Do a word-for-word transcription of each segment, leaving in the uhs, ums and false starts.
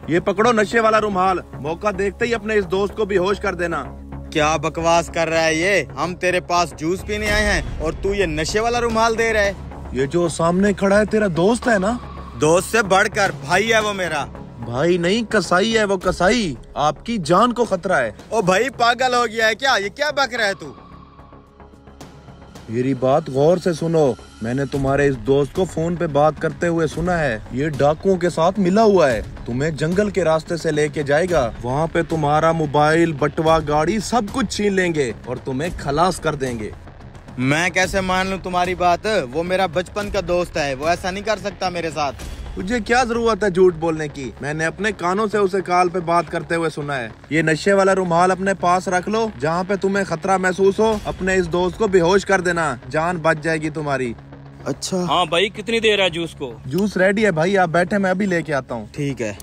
ये पकड़ो नशे वाला रुमाल, मौका देखते ही अपने इस दोस्त को बेहोश कर देना। क्या बकवास कर रहा है ये? हम तेरे पास जूस पीने आए हैं और तू ये नशे वाला रुमाल दे रहा है? ये जो सामने खड़ा है तेरा दोस्त है ना? दोस्त से बढ़कर भाई है वो मेरा। भाई नहीं, कसाई है वो, कसाई। आपकी जान को खतरा है। ओ भाई पागल हो गया है क्या? ये क्या बक रहा है तू? मेरी बात गौर से सुनो। मैंने तुम्हारे इस दोस्त को फोन पे बात करते हुए सुना है। ये डाकुओं के साथ मिला हुआ है, तुम्हें जंगल के रास्ते से लेके जाएगा। वहाँ पे तुम्हारा मोबाइल, बटवा, गाड़ी सब कुछ छीन लेंगे और तुम्हें खलास कर देंगे। मैं कैसे मान लूं तुम्हारी बात? वो मेरा बचपन का दोस्त है, वो ऐसा नहीं कर सकता मेरे साथ। तुझे क्या जरूरत है झूठ बोलने की? मैंने अपने कानों से उसे कॉल पे बात करते हुए सुना है। ये नशे वाला रुमाल अपने पास रख लो, जहाँ पे तुम्हें खतरा महसूस हो अपने इस दोस्त को बेहोश कर देना, जान बच जाएगी तुम्हारी। अच्छा हाँ भाई, कितनी देर है जूस को? जूस रेडी है भाई, आप बैठे, मैं अभी लेके आता हूँ। ठीक है।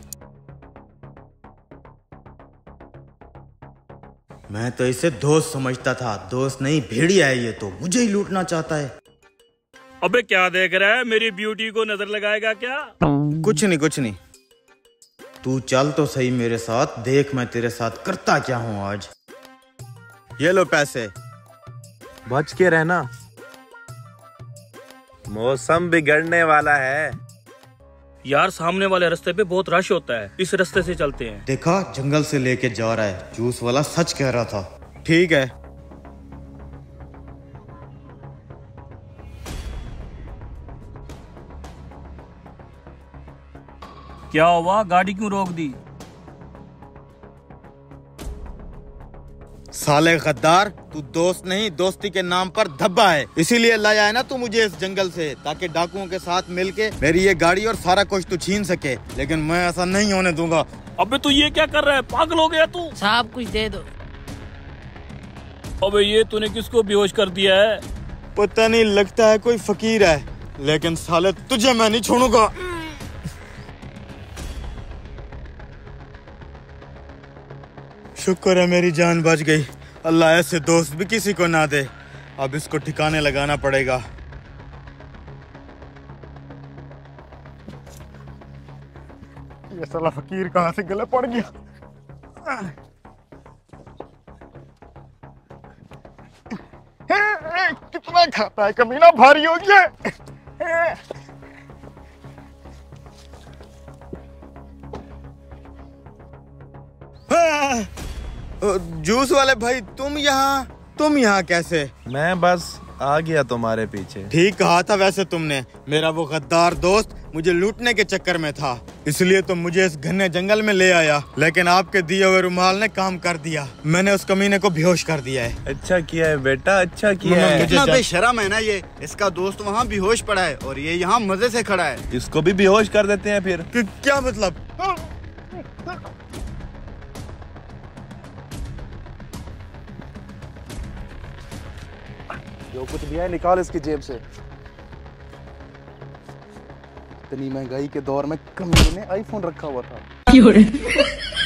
मैं तो इसे दोस्त समझता था, दोस्त नहीं भेड़िया है ये तो, मुझे ही लूटना चाहता है। अबे क्या देख रहा है? मेरी ब्यूटी को नजर लगाएगा क्या? कुछ नहीं कुछ नहीं, तू चल तो सही मेरे साथ, देख मैं तेरे साथ करता क्या हूँ आज। ये लो पैसे। बच के रहना, मौसम बिगड़ने वाला है। यार सामने वाले रास्ते पे बहुत रश होता है, इस रास्ते से चलते हैं। देखा, जंगल से लेके जा रहा है, जूस वाला सच कह रहा था। ठीक है। क्या हुआ? गाड़ी क्यों रोक दी? साले गद्दार, तू दोस्त नहीं दोस्ती के नाम पर धब्बा है, इसीलिए लाया है ना तू मुझे इस जंगल से, ताकि डाकुओं के साथ मिलके मेरी ये गाड़ी और सारा कुछ तू छीन सके, लेकिन मैं ऐसा नहीं होने दूंगा। अबे तू ये क्या कर रहा है? पागल हो गया तू? साहब कुछ दे दो। अबे ये तूने किसको बेहोश कर दिया है? पता नहीं, लगता है कोई फकीर है, लेकिन साले तुझे मैं नहीं छोड़ूंगा। शुक्र है मेरी जान बच गई, अल्लाह ऐसे दोस्त भी किसी को ना दे। अब इसको ठिकाने लगाना पड़ेगा। ये साला फकीर कहाँ से गले पड़ गया? हे, हे, कितना खाता है कमीना, भारी हो गया। जूस वाले भाई, तुम यहाँ तुम यहाँ कैसे? मैं बस आ गया तुम्हारे पीछे। ठीक कहा था वैसे तुमने, मेरा वो गद्दार दोस्त मुझे लूटने के चक्कर में था, इसलिए तुम मुझे इस घने जंगल में ले आया, लेकिन आपके दिए हुए रुमाल ने काम कर दिया। मैंने उस कमीने को बेहोश कर दिया है। अच्छा किया है बेटा, अच्छा किया है। कितना बेशरम है ना ये, इसका दोस्त वहाँ बेहोश पड़ा है और ये यहाँ मजे से खड़ा है। इसको भी बेहोश कर देते हैं फिर। क्या मतलब? जो कुछ भी है निकाल इसकी जेब से। इतनी महंगाई के दौर में कमीने ने आईफोन रखा हुआ था।